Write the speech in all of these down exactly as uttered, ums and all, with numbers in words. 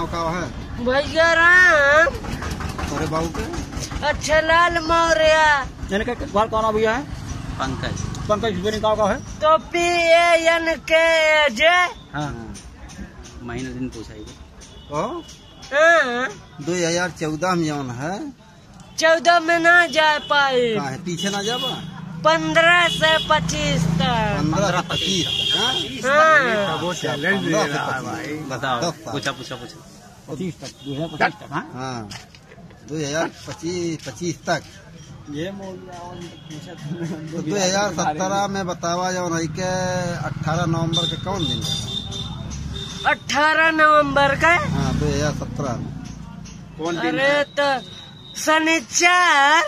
का है? भैया राम। अरे बाबू के अच्छा लाल मौर्य। यानी के बाल कौन भैया है? पंकज। पंकज स्पेलिंग का है? तो पी ए एन के जे। हाँ महीना दिन पूछा दो हजार चौदह में जौन है, चौदह में ना जा पाए, है पीछे ना जाबा। पंद्रह से पच्चीस तक। पंद्रह पच्चीस बताओ। पूछा पूछा पूछा पच्चीस तक, दो हजार पच्चीस तक। हाँ दो हजार पच्चीस पच्चीस तक। ये दो हजार सत्रह में बतावा जौन है के अठारह नवंबर के कौन दिन? अठारह नवंबर का। हाँ दो हजार सत्रह में कौन दिन? अरे तो शनिचर।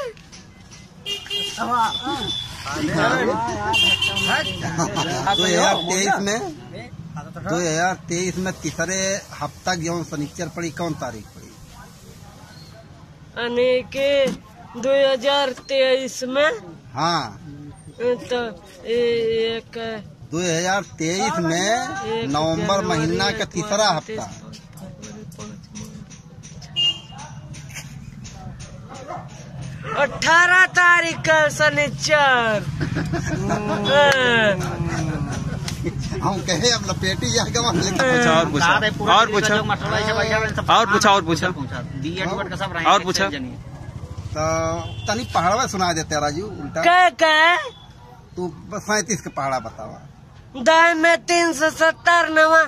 दो हजार तेईस में दो हजार तेईस में तीसरे हफ्ता जौन शनिचर पड़ी कौन तारीख पड़ी? के दो हजार तेईस में। हाँ तो एक दो हजार तेईस में नवंबर महीना का तीसरा हफ्ता। अठारह तारीख का शनिचर। हम कहे अब लपेटी जाएगा। और पूछा और पूछा और पूछा और पूछा और पूछा। तो तनी पहाड़ा सुना देते राजू उल्टा। क्या क्या? तू सैतीस का पहाड़ा बतावा। दाएं में तीन सौ सत्तर नवा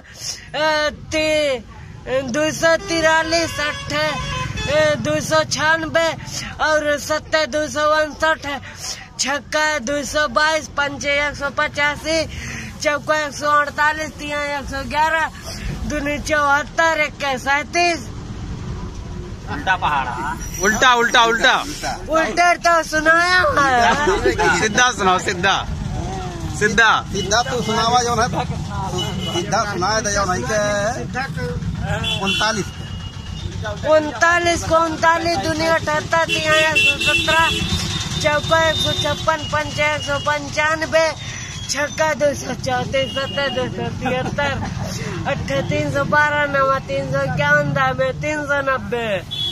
दो सौ तिरालीस अट्ठे दो सौ छियानबे और सत्तर दो सौ उनसठ छक्का दो सौ बाईस पंचे एक सौ पचासी चौका एक सौ अड़तालीस तिया एक सौ ग्यारह दूनी चौहत्तर इक्कीस सैतीस। उल्टा पहाड़ा। उल्टा उल्टा उल्टा उल्टा तो सुनाया है। सीधा सुनाओ सीधा सीधा सीधा तू सुनावा जो है सीधा सुनाए दे जो नहीं के उनतालीस उनतालीस को उनतालीस दुनिया अठहत्तर तिहा एक सौ सत्रह चौका एक सौ छप्पन पंच एक सौ पंचानबे छक्का दो सौ चौतीस सत्तर दो सौ तिहत्तर अट्ठे तीन सौ बारह नवा तीन सौ इक्यावन दामे तीन सौ नब्बे।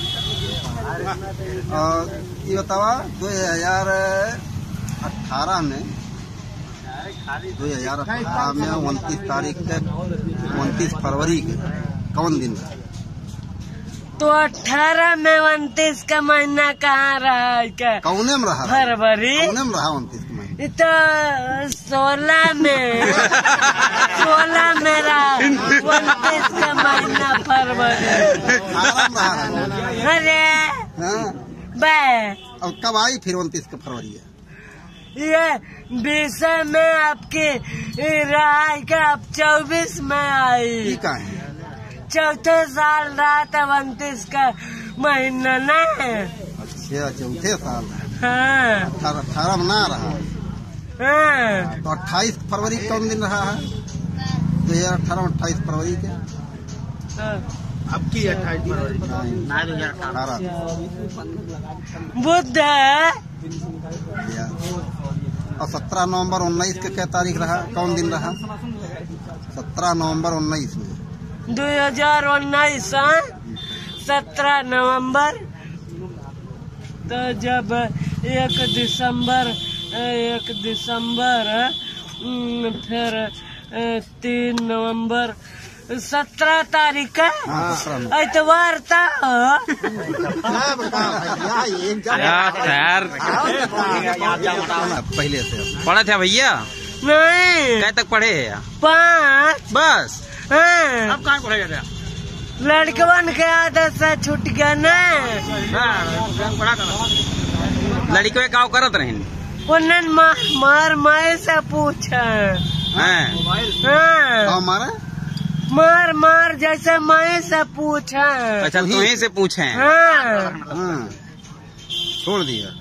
ये बतावा दो हजार अठारह में दो हजार अठारह में उनतीस तारीख के उनतीस फरवरी के कौन दिन था? तो अठारह में उनतीस का महीना कहाँ रहा? क्या कौने में रहा? फरवरी। कौने में रहा उनतीस का महीना? तो सोलह में सोलह में रहा उनतीस का महीना फरवरी। अरे बे अब कब आई फिर उनतीस का फरवरी है? ये बीस में आपकी रहा क्या? अब चौबीस में आई। ठीक है चौथे साल रहा था उनतीस का महीना ना। अच्छा चौथे साल। हाँ अठारह अठारह में ना रहा। हाँ तो अट्ठाईस फरवरी कौन दिन रहा है? दो हजार अठारह में अट्ठाईस फरवरी के अब की अट्ठाईस फरवरी दो हजार अठारह बुध। और सत्रह नवंबर उन्नीस के क्या तारीख रहा? कौन दिन रहा? सत्रह नवंबर उन्नीस में दो हजार उन्नीस सत्रह नवंबर। तो जब एक दिसंबर एक दिसंबर फिर तीन नवंबर सत्रह तारीख का इतवार था। खैर पहले से पढ़े थे भैया? नहीं क्या तक पढ़े हैं? पाँच बस। हाँ। अब कहाँ पढ़ेगा? लड़कवन के आदत से छूट गया न। लड़की गाँव करत रहे उन्हें मार माए से पूछा। हैं? हाँ हमारा मार मार जैसे माए से पूछा। अच्छा तुम्हें से पूछे? हाँ हाँ छोड़ दिया।